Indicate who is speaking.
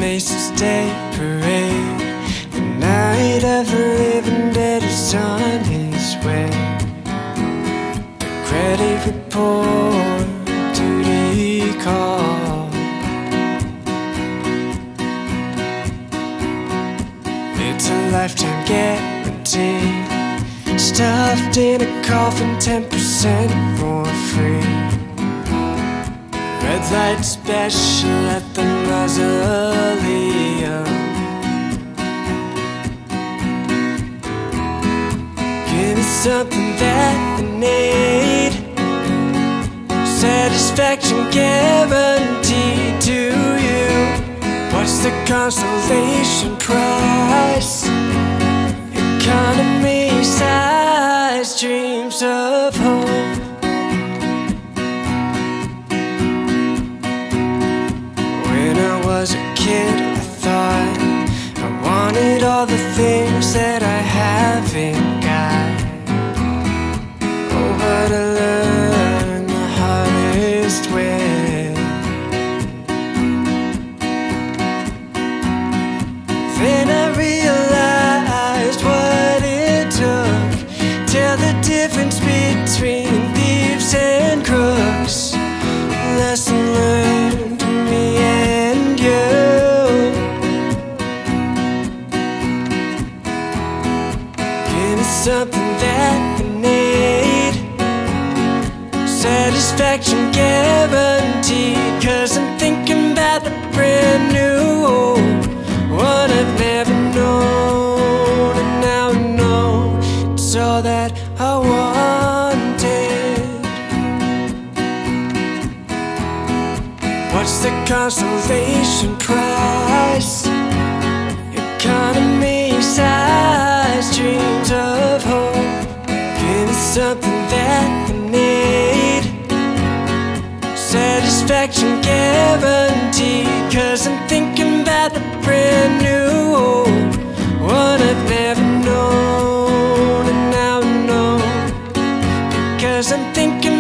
Speaker 1: Macy's Day Parade. The night of the living dead is on his way. The credit report, duty call. It's a lifetime guarantee, stuffed in a coffin, 10% more free. Red light special at the mausoleum. Give me something that I need, satisfaction guaranteed to you. What's the consolation price? Economy-sized dreams of hope. When I was a kid, I thought I wanted all the things that I haven't got. Oh, but I learned the hardest way. Then I realized what it took. Tell the difference between thieves and crooks. Lesson learned to me and you. Give me something that I need, satisfaction guaranteed. 'Cause I'm thinking about the brand new one I've never known. And now I know it's all that I wanted. What's the consolation price? Economy-sized dreams of hope. Give me something that I need, satisfaction guaranteed. 'Cause I'm thinking about the brand new one I've never known. And now I know, because I'm thinking